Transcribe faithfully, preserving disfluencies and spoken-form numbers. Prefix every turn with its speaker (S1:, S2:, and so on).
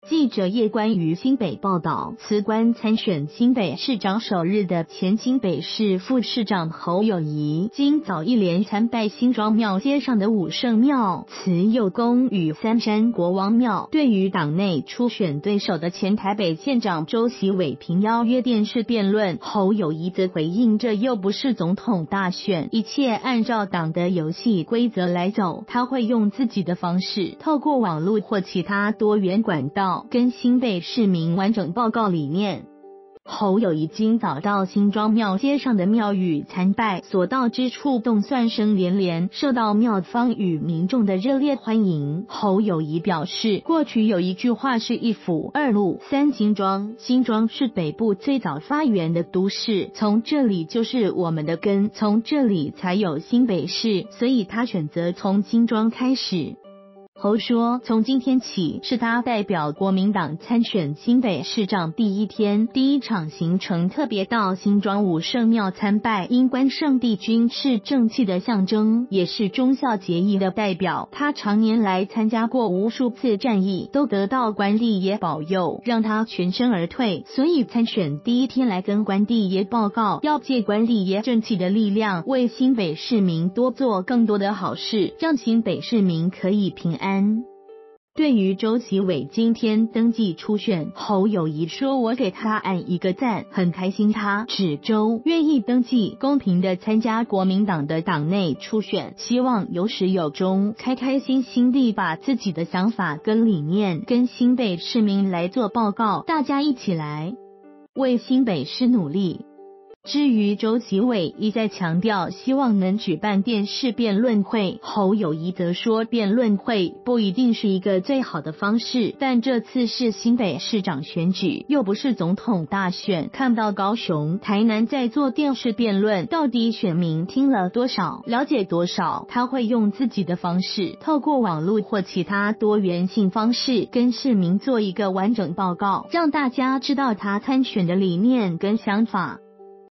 S1: 记者叶关于新北报道，辞官参选新北市长首日的前新北市副市长侯友宜，今早一连参拜新庄庙街上的武圣庙、慈幼宫与三山国王庙。对于党内初选对手的前台北县长周习伟平邀约电视辩论，侯友宜则回应，这又不是总统大选，一切按照党的游戏规则来走，他会用自己的方式，透过网络或其他多元管道跟新北市民完整报告理念。侯友宜今早到新庄庙街上的庙宇参拜，所到之处动算声连连，受到庙方与民众的热烈欢迎。侯友宜表示，过去有一句话是一府二路三新庄，新庄是北部最早发源的都市，从这里就是我们的根，从这里才有新北市，所以他选择从新庄开始。侯说，从今天起是他代表国民党参选新北市长第一天，第一场行程特别到新庄武圣庙参拜，因关圣帝君是正气的象征，也是忠孝节义的代表。他常年来参加过无数次战役，都得到关帝爷保佑，让他全身而退，所以参选第一天来跟关帝爷报告，要借关帝爷正气的力量，为新北市民多做更多的好事，让新北市民可以平安。对于周习伟今天登记初选，侯友宜说，我给他按一个赞，很开心他指周愿意登记，公平的参加国民党的党内初选，希望有始有终，开开心心地把自己的想法跟理念跟新北市民来做报告，大家一起来为新北市努力。至于周习伟一再强调希望能举办电视辩论会，侯友宜则说，辩论会不一定是一个最好的方式，但这次是新北市长选举，又不是总统大选，看到高雄、台南在做电视辩论，到底选民听了多少，了解多少，他会用自己的方式，透过网络或其他多元性方式，跟市民做一个完整报告，让大家知道他参选的理念跟想法。